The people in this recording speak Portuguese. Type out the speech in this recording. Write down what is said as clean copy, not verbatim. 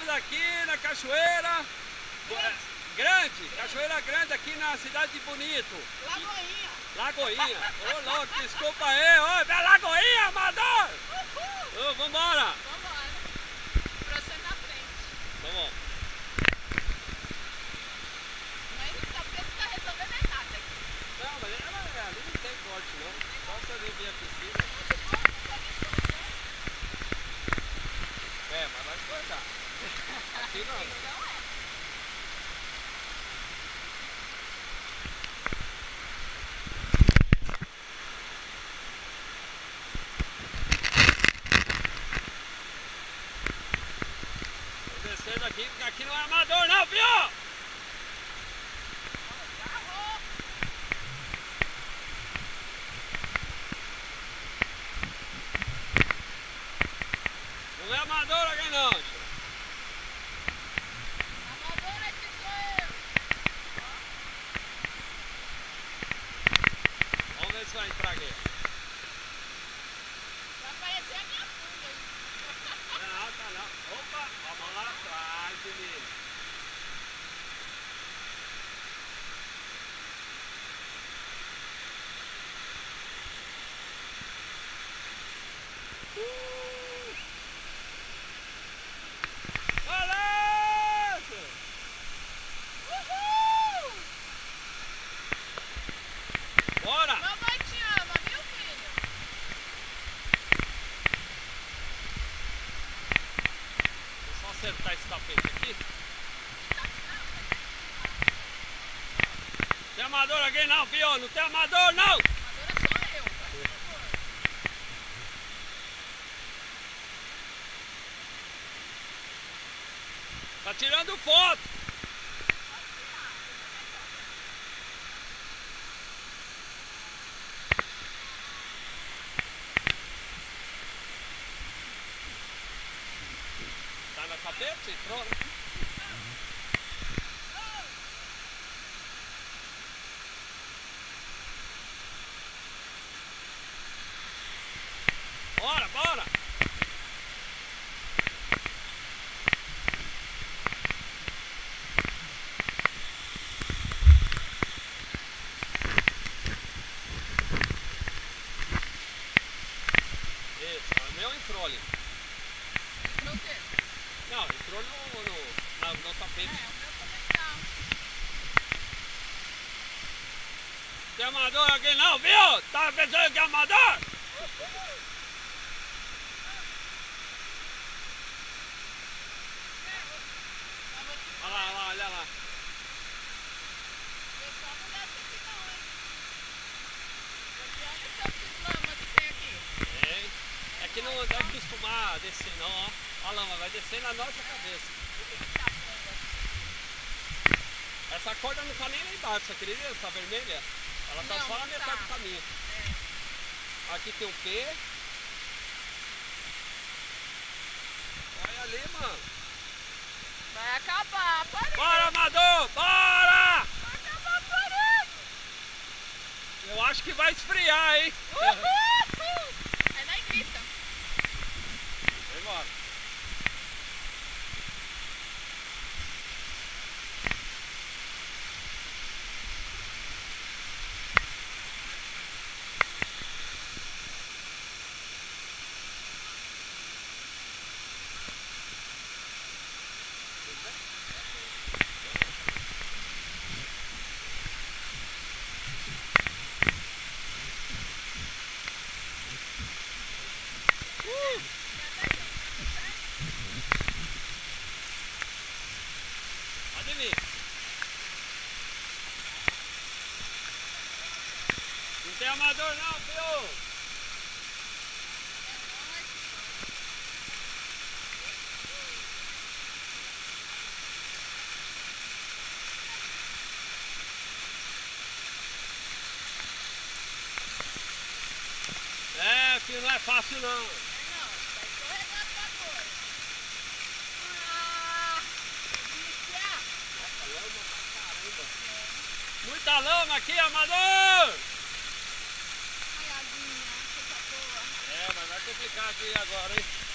Estamos aqui na cachoeira grande, cachoeira grande aqui na cidade de Bonito. Lagoinha. Lagoinha. Ô louco, desculpa aí, ô, é Lagoinha, amador! Ô, vambora! Vambora. Pra você na frente. Vamos. Mas não tá resolvendo é nada aqui. Não, mas ali não tem corte não. Só se eu vir aqui em cima. É, mas vai escortar. Aqui não. Não é. Tô descendo aqui, porque aqui não é amador não, viu? Não é amador aqui não. Amador aqui sou eu. Vamos ver se vai entrar aqui. Vai aparecer a minha bunda aí. Não, tá não. Opa, vamos lá atrás, menino. Balança! Uhul! Bora! Mamãe te ama, viu, filho? Vou só acertar esse tapete aqui. Tem amador aqui não, filho? Não tem amador não! Amadora sou eu, por favor. Tá tirando foto! Tá no tapete? Entrou, né? Bora, bora! Isso, o meu entrou ali. Entrou o quê? Não, entrou no tapete. É, o meu também tá. Tem amador aqui não, viu? Tá pensando que é amador? Olha lá, olha lá. Pessoal, não desce aqui não, hein? Porque olha o tanto de lama que tem aqui. É que não deve costumar descer não, ó. Olha a lama, vai descer na nossa cabeça. Por que tá pondo assim? Essa corda não tá nem lá embaixo, você acredita? Essa vermelha? Ela tá Não, só na não metade tá. do caminho. É. Aqui tem o P. Olha ali, mano. Vai acabar a parede. Bora, amador! Bora! Vai acabar a parede. Eu acho que vai esfriar, hein? Uhul! Aí nós grita. Vai embora. Pode vir. Não tem amador não, filho. É, filho, não é fácil não. Não, vai escorregar pra cor. Ah, delícia. Nossa, lama pra caramba. Muita lama aqui, amador! Ai, Aguinha, coisa boa. É, mas vai complicar aqui agora, hein?